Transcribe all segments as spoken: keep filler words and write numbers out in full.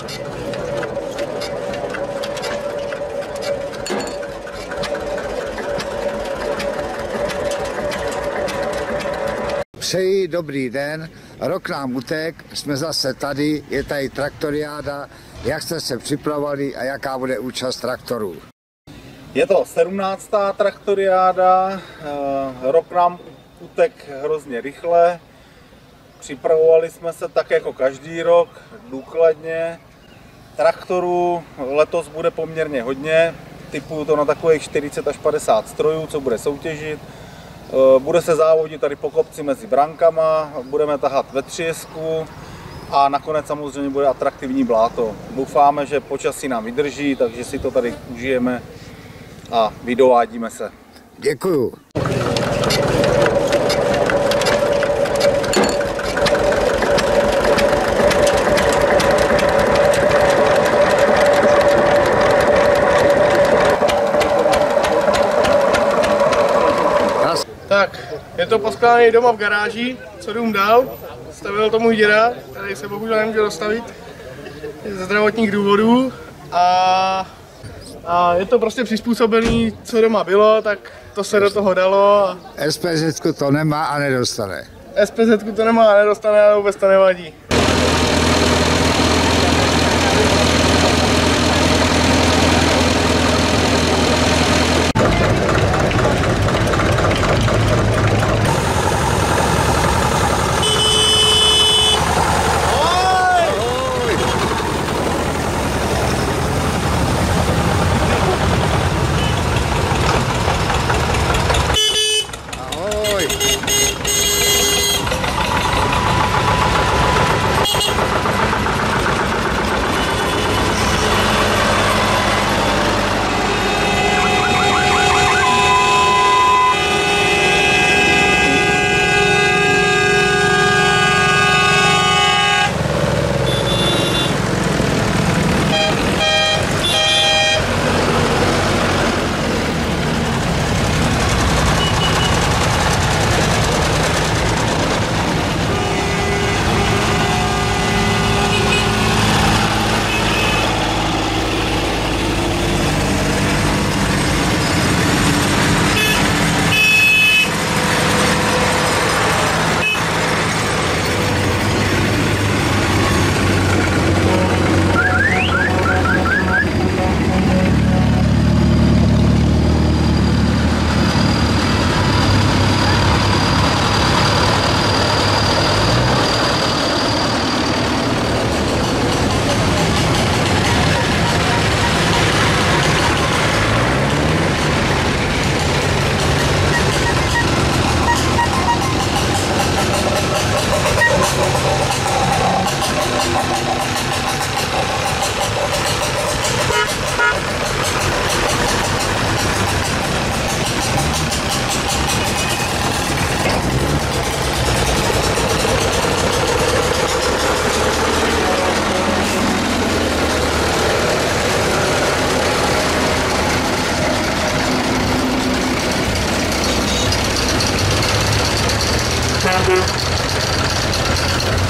Přeji dobrý den, rok nám utek, jsme zase tady, je tady traktoriáda, jak jste se připravovali a jaká bude účast traktorů? Je to sedmnáctá traktoriáda, rok nám utek hrozně rychle, připravovali jsme se tak jako každý rok, důkladně. Traktorů letos bude poměrně hodně, typuju to na takových čtyřicet až padesát strojů, co bude soutěžit. Bude se závodit tady po kopci mezi brankama, budeme tahat vetřiesku a nakonec samozřejmě bude atraktivní bláto. Doufáme, že počasí nám vydrží, takže si to tady užijeme a vydovádíme se. Děkuju. Tak, je to poskládaný doma v garáži, co dům dal, stavil to můj děda, který se bohužel nemůže dostavit ze zdravotních důvodů a, a je to prostě přizpůsobený, co doma bylo, tak to se do toho dalo. S P Z to nemá a nedostane. S P Z to nemá a nedostane, ale vůbec to nevadí.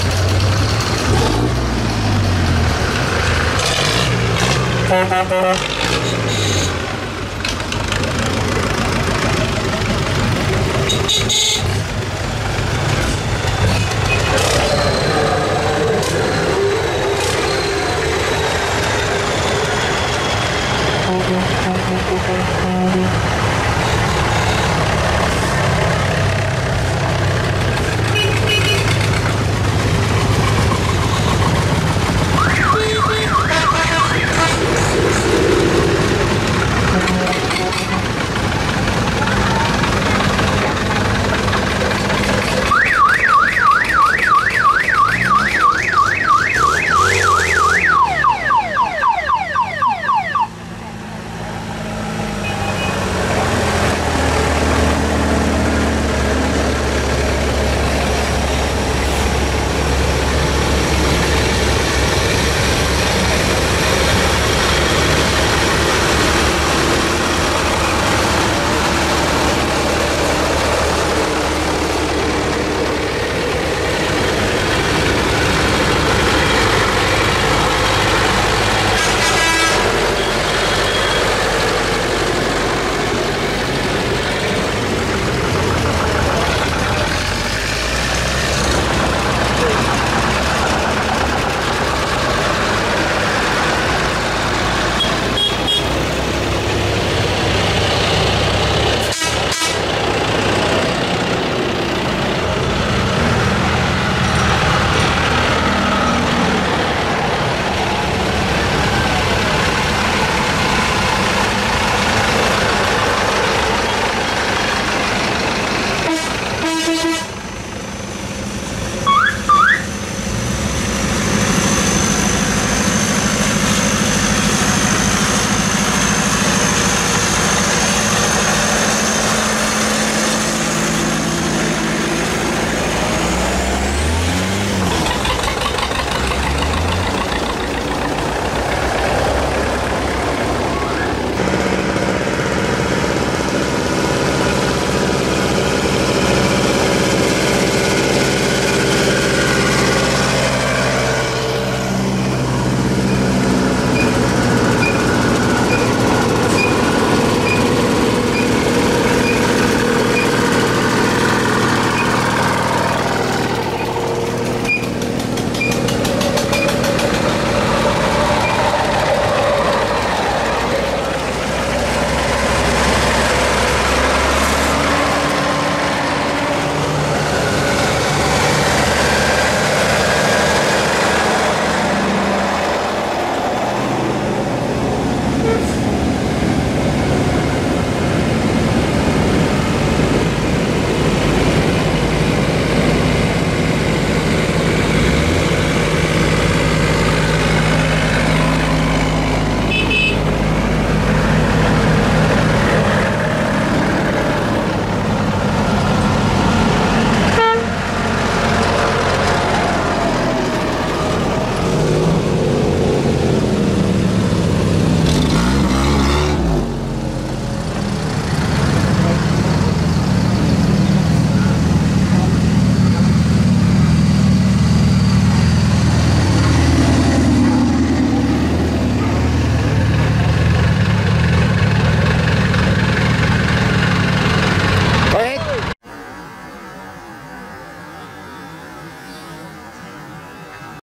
Thank you.